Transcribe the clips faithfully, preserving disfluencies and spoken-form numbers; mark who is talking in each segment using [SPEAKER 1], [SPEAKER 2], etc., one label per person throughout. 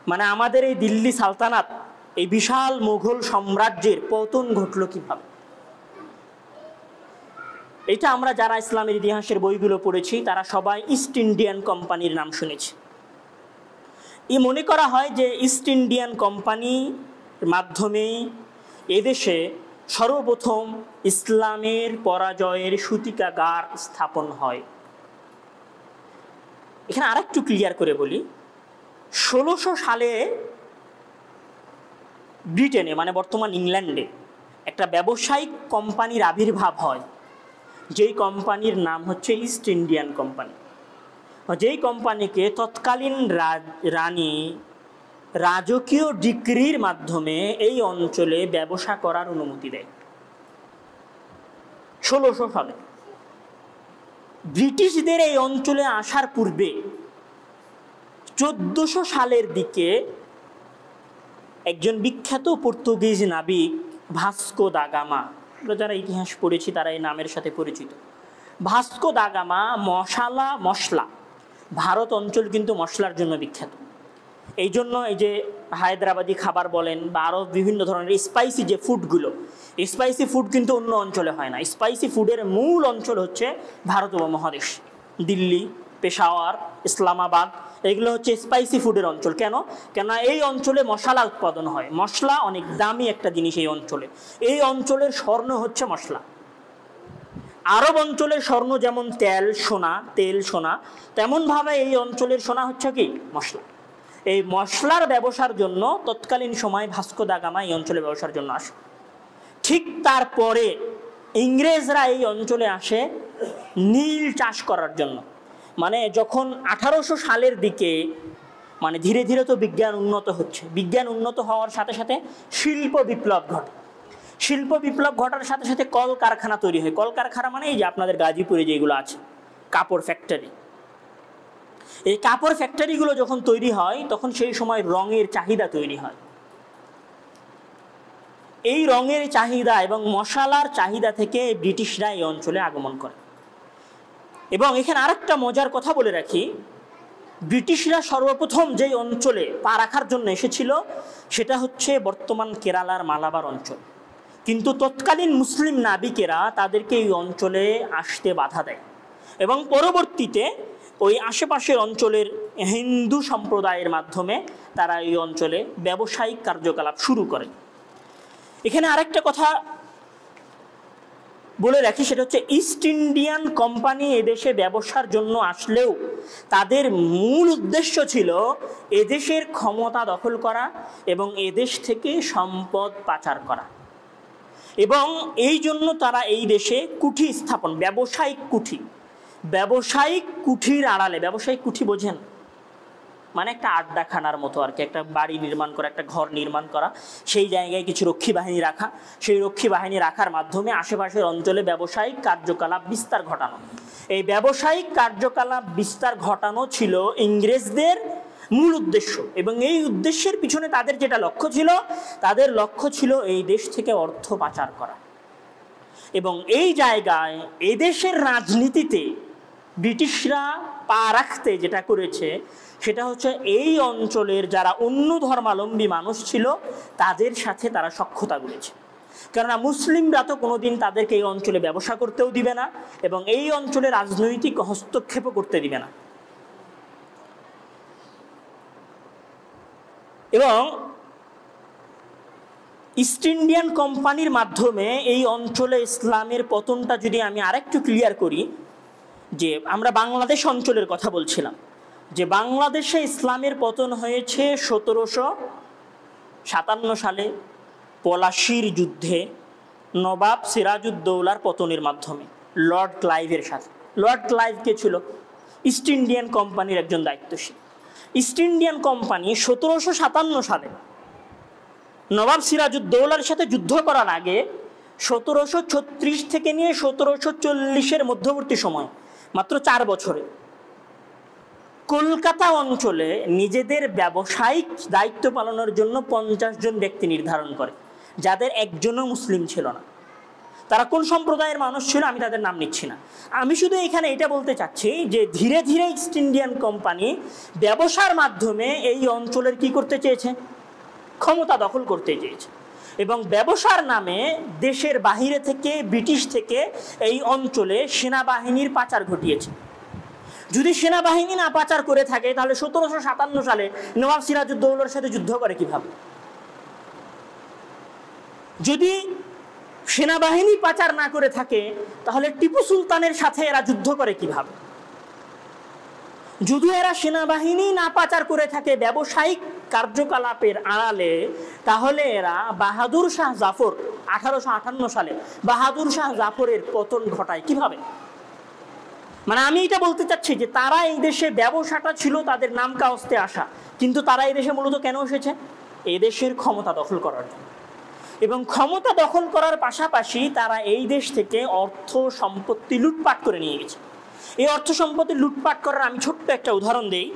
[SPEAKER 1] মানে আমাদের এই দিল্লি সালতানাত, এই বিশাল মুঘল সাম্রাজ্যের পতন ঘটল কিভাবে? এটা আমরা যারা ইসলামের ইতিহাসের বইগুলো পড়েছি তারা সবাই ইস্ট ইন্ডিয়ান কোম্পানির নাম শুনেছি। এই মনে করা হয় যে ইস্ট ইন্ডিয়ান কোম্পানির মাধ্যমেই এদেশে সর্বপ্রথম ইসলামের পরাজয়ের সূতিকাগার স্থাপন হয়। এখানে আরেকটু ক্লিয়ার করে বলি, ষোলোশো সালে ব্রিটেনে মানে বর্তমান ইংল্যান্ডে একটা ব্যবসায়িক কোম্পানির আবির্ভাব হয়, যেই কোম্পানির নাম হচ্ছে ইস্ট ইন্ডিয়ান কোম্পানি। যেই কোম্পানিকে তৎকালীন রানী রাজকীয় ডিক্রির মাধ্যমে এই অঞ্চলে ব্যবসা করার অনুমতি দেয় ষোলোশো সালে। ব্রিটিশদের এই অঞ্চলে আসার পূর্বে চোদ্দশো সালের দিকে একজন বিখ্যাত পর্তুগিজ নাবিক ভাস্কো দা গামা, আমরা যারা ইতিহাস পড়েছি তারা এই নামের সাথে পরিচিত। ভাস্কো দা গামা মশালা মশলা, ভারত অঞ্চল কিন্তু মশলার জন্য বিখ্যাত। এই জন্য এই যে হায়দ্রাবাদি খাবার বলেন বা আরও বিভিন্ন ধরনের স্পাইসি যে ফুডগুলো, স্পাইসি ফুড কিন্তু অন্য অঞ্চলে হয় না। স্পাইসি ফুডের মূল অঞ্চল হচ্ছে ভারত উপমহাদেশ, দিল্লি, পেশাওয়ার, ইসলামাবাদ, এগুলো হচ্ছে স্পাইসি ফুডের অঞ্চল। কেন? কেন এই অঞ্চলে মশলা উৎপাদন হয়। মশলা অনেক দামি একটা জিনিস এই অঞ্চলে। এই অঞ্চলের স্বর্ণ হচ্ছে মশলা। আরব অঞ্চলের স্বর্ণ যেমন তেল সোনা, তেল সোনা, তেমনভাবে এই অঞ্চলের সোনা হচ্ছে কি মশলা। এই মশলার ব্যবসার জন্য তৎকালীন সময় ভাস্কো দা গামা এই অঞ্চলে ব্যবসার জন্য আসে। ঠিক তারপরে ইংরেজরা এই অঞ্চলে আসে নীল চাষ করার জন্য। মানে যখন আঠারোশো সালের দিকে মানে ধীরে ধীরে তো বিজ্ঞান উন্নত হচ্ছে, বিজ্ঞান উন্নত হওয়ার সাথে সাথে শিল্প বিপ্লব ঘটে। শিল্প বিপ্লব ঘটার সাথে সাথে কল কারখানা তৈরি হয়। কল কারখানা মানে এই যে আপনাদের গাজীপুরে যেগুলো আছে কাপড় ফ্যাক্টরি, এই কাপড় ফ্যাক্টরিগুলো যখন তৈরি হয় তখন সেই সময় রঙের চাহিদা তৈরি হয়। এই রঙের চাহিদা এবং মশলার চাহিদা থেকে ব্রিটিশরা এই অঞ্চলে আগমন করে। এবং এখানে আরেকটা মজার কথা বলে রাখি, ব্রিটিশরা সর্বপ্রথম যেই অঞ্চলে পা রাখার জন্য এসেছিল সেটা হচ্ছে বর্তমান কেরালার মালাবার অঞ্চল। কিন্তু তৎকালীন মুসলিম নাবিকেরা তাদেরকে এই অঞ্চলে আসতে বাধা দেয় এবং পরবর্তীতে ওই আশেপাশের অঞ্চলের হিন্দু সম্প্রদায়ের মাধ্যমে তারা এই অঞ্চলে ব্যবসায়িক কার্যকলাপ শুরু করে। এখানে আরেকটা কথা বলে রাখি, সেটা হচ্ছে ইস্ট ইন্ডিয়ান কোম্পানি এদেশে ব্যবসার জন্য আসলেও তাদের মূল উদ্দেশ্য ছিল এদেশের ক্ষমতা দখল করা এবং এদেশ থেকে সম্পদ পাচার করা। এবং এই জন্য তারা এই দেশে কুঠি স্থাপন, ব্যবসায়িক কুঠি, ব্যবসায়িক কুঠির আড়ালে, ব্যবসায়িক কুঠি বোঝেন মানে একটা আড্ডাখানার মতো আর কি, একটা বাড়ি নির্মাণ করা, একটা ঘর নির্মাণ করা, সেই জায়গায় কিছু রক্ষী বাহিনী রাখা, সেই রক্ষী বাহিনী রাখার মাধ্যমে আশেপাশের অঞ্চলে ব্যবসায়িক কার্যকলাপ বিস্তার ঘটানো। এই ব্যবসায়িক কার্যকলাপ বিস্তার ঘটানো ছিল ইংরেজদের মূল উদ্দেশ্য। এবং এই উদ্দেশ্যের পিছনে তাদের যেটা লক্ষ্য ছিল, তাদের লক্ষ্য ছিল এই দেশ থেকে অর্থ পাচার করা। এবং এই জায়গায় এদেশের রাজনীতিতে ব্রিটিশরা পা রাখতে যেটা করেছে সেটা হচ্ছে এই অঞ্চলের যারা অন্য ধর্মাবলম্বী মানুষ ছিল তাদের সাথে তারা সখ্যতা করেছে। কেননা মুসলিমরা তো কোনোদিন তাদেরকে এই অঞ্চলে ব্যবসা করতেও দিবে না এবং এই অঞ্চলে রাজনৈতিক হস্তক্ষেপও করতে দিবে না। এবং ইস্ট ইন্ডিয়ান কোম্পানির মাধ্যমে এই অঞ্চলে ইসলামের পতনটা যদি আমি আরেকটু ক্লিয়ার করি, যে আমরা বাংলাদেশ অঞ্চলের কথা বলছিলাম, যে বাংলাদেশে ইসলামের পতন হয়েছে সতেরোশো সাতান্ন সালে পলাশির যুদ্ধে নবাব সিরাজউদ্দৌলার পতনের মাধ্যমে লর্ড ক্লাইভের সাথে। লর্ড ক্লাইভ কে ছিল? ইস্ট ইন্ডিয়ান কোম্পানির একজন দায়িত্বশীল। ইস্ট ইন্ডিয়ান কোম্পানি সতেরোশো সাতান্ন সালে নবাব সিরাজউদ্দৌলার সাথে যুদ্ধ করার আগে সতেরোশো ছত্রিশ থেকে নিয়ে সতেরোশো চল্লিশের মধ্যবর্তী সময় মাত্র চার বছরে কলকাতা অঞ্চলে নিজেদের ব্যবসায়িক দায়িত্ব পালনের জন্য পঞ্চাশ জন ব্যক্তি নির্ধারণ করে, যাদের একজনও মুসলিম ছিল না। তারা কোন সম্প্রদায়ের মানুষ ছিল আমি তাদের নাম নিচ্ছি না। আমি শুধু এখানে এটা বলতে চাচ্ছি যে ধীরে ধীরে ইস্ট ইন্ডিয়ান কোম্পানি ব্যবসার মাধ্যমে এই অঞ্চলের কি করতে চেয়েছে, ক্ষমতা দখল করতে চেয়েছে, এবং ব্যবসার নামে দেশের বাহিরে থেকে, ব্রিটিশ থেকে এই অঞ্চলে সেনাবাহিনীর পাচার ঘটিয়েছে। যদি সেনাবাহিনী না পাচার করে থাকে তাহলে সতেরোশো সাতান্ন সালে নবাব সিরাজউদ্দৌলার সাথে যুদ্ধ করে কিভাবে? যদি সেনাবাহিনী পাচার না করে থাকে তাহলে টিপু সুলতানের সাথে এরা যুদ্ধ করে কিভাবে? যদি এরা সেনাবাহিনী না পাচার করে থাকে ব্যবসায়িক কার্যকলাপের আড়ালে, তাহলে এরা বাহাদুর শাহ জাফর আঠারোশো আটান্ন সালে বাহাদুর শাহ জাফরের পতন ঘটায় কিভাবে? মানে আমি এটা বলতে চাচ্ছি যে তারা এই দেশে, ব্যবসাটা ছিল তাদের নাম কাওস্তে আসা, কিন্তু তারা এই দেশে মূলত কেন এসেছে? এই দেশের ক্ষমতা দখল করার জন্য। এবং ক্ষমতা দখল করার পাশাপাশি তারা এই দেশ থেকে অর্থ সম্পত্তি লুটপাট করে নিয়ে গেছে। এই অর্থ সম্পত্তি লুটপাট করার আমি ছোট্ট একটা উদাহরণ দেই।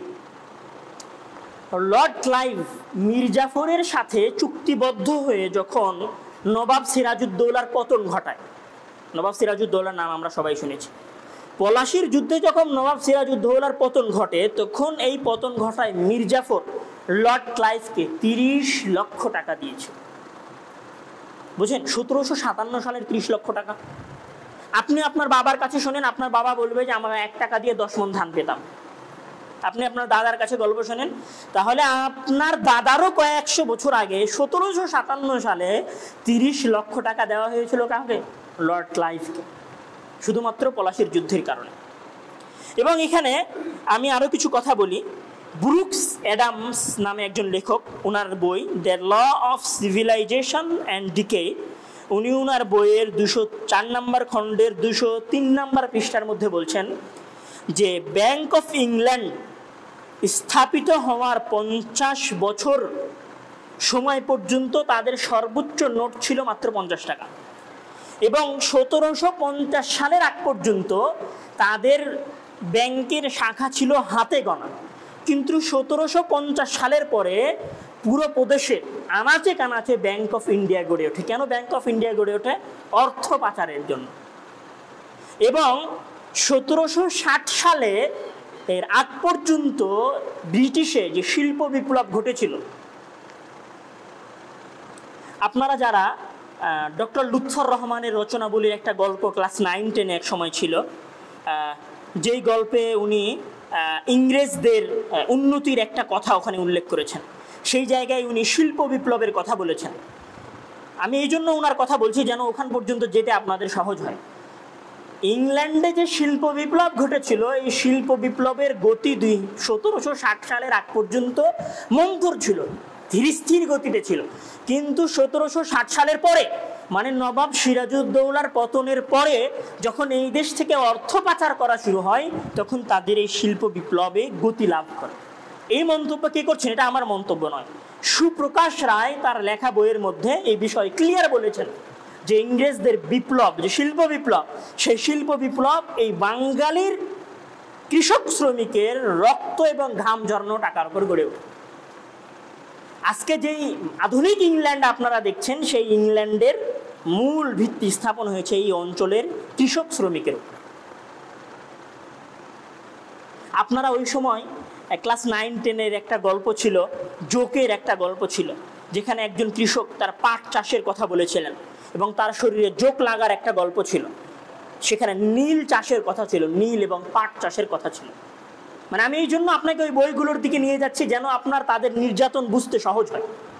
[SPEAKER 1] লর্ড ক্লাইভ মির্জাফরের সাথে চুক্তিবদ্ধ হয়ে যখন নবাব সিরাজউদ্দৌলার পতন ঘটায়, নবাব সিরাজউদ্দৌলার নাম আমরা সবাই শুনেছি, পলাশির যুদ্ধে যখন নবাব সিরাজউদ্দৌলার পতন ঘটে তখন এই পতন ঘটায় মির্জাফর লর্ড ক্লাইভকে তিরিশ লক্ষ টাকা দিয়েছে। বুঝেন, সতেরোশো সাতান্ন সালের ত্রিশ লক্ষ টাকা। আপনি আপনার বাবার কাছে শোনেন, আপনার বাবা বলবে যে আমরা এক টাকা দিয়ে দশ মণ ধান পেতাম। আপনি আপনার দাদার কাছে গল্প শোনেন, তাহলে আপনার দাদারও কয়েকশো বছর আগে সতেরোশো সাতান্ন সালে তিরিশ লক্ষ টাকা দেওয়া হয়েছিল কাউকে? লর্ড ক্লাইভকে, শুধুমাত্র পলাশির যুদ্ধের কারণে। এবং এখানে আমি আরও কিছু কথা বলি। ব্রুকস অ্যাডামস নামে একজন লেখক, ওনার বই the law of civilization and decay, উনি ওনার বইয়ের দুশো চার নম্বর খণ্ডের দুশো তিন নম্বর পৃষ্ঠার মধ্যে বলছেন যে ব্যাংক অফ ইংল্যান্ড স্থাপিত হওয়ার পঞ্চাশ বছর সময় পর্যন্ত তাদের সর্বোচ্চ নোট ছিল মাত্র পঞ্চাশ টাকা, এবং সতেরোশো পঞ্চাশ সালের আগ পর্যন্ত তাদের ব্যাংকের শাখা ছিল হাতে গোনা। কিন্তু সতেরোশো পঞ্চাশ সালের পরে পুরো প্রদেশে আনাচে কানাচে ব্যাংক অফ ইন্ডিয়া গড়ে ওঠে। কেন ব্যাংক অফ ইন্ডিয়া গড়ে ওঠে? অর্থ পাচারের জন্য। এবং সতেরোশো ষাট সালে এর আগ পর্যন্ত ব্রিটিশে যে শিল্প বিপ্লব ঘটেছিল, আপনারা যারা ডক্টর লুৎফর রহমানের রচনাবলীর একটা গল্প ক্লাস নাইন টেনে এক সময় ছিল, যেই গল্পে উনি ইংরেজদের উন্নতির একটা কথা ওখানে উল্লেখ করেছেন, সেই জায়গায় উনি শিল্প বিপ্লবের কথা বলেছেন। আমি এই জন্য ওনার কথা বলছি যেন ওখান পর্যন্ত যেতে আপনাদের সহজ হয়। ইংল্যান্ডে যে শিল্প বিপ্লব ঘটেছিল, এই শিল্প বিপ্লবের গতি দুই সতেরোশো ষাট সালের আগ পর্যন্ত মন্থর ছিল, ধীর স্থির গতিতে ছিল। কিন্তু সতেরোশো ষাট সালের পরে, মানে নবাব সিরাজউদ্দৌলার পতনের পরে যখন এই দেশ থেকে অর্থ পাচার করা শুরু হয়, তখন তাদের এই শিল্প বিপ্লবে গতি লাভ করে। এই মন্তব্য কে করছেন? এটা আমার মন্তব্য নয়, সুপ্রকাশ রায় তার লেখা বইয়ের মধ্যে এই বিষয় ক্লিয়ার বলেছেন যে ইংরেজদের বিপ্লব, যে শিল্প বিপ্লব, সেই শিল্প বিপ্লব এই বাঙালির কৃষক শ্রমিকের রক্ত এবং ঘাম ঝরানো টাকার উপর গড়ে ওঠে। আজকে যেই আধুনিক ইংল্যান্ড আপনারা দেখছেন, সেই ইংল্যান্ডের মূল ভিত্তি স্থাপন হয়েছে এই অঞ্চলের কৃষক শ্রমিকের উপর। আপনারা ওই সময় ক্লাস নাইন টেনের একটা গল্প ছিল, জোকের একটা গল্প ছিল, যেখানে একজন কৃষক তার পাট চাষের কথা বলেছিলেন এবং তার শরীরে জোক লাগার একটা গল্প ছিল। সেখানে নীল চাষের কথা ছিল, নীল এবং পাট চাষের কথা ছিল। মানে আমি এই জন্য আপনাকে ওই বইগুলোর দিকে নিয়ে যাচ্ছি যেন আপনার তাদের নির্যাতন বুঝতে সহজ হয়।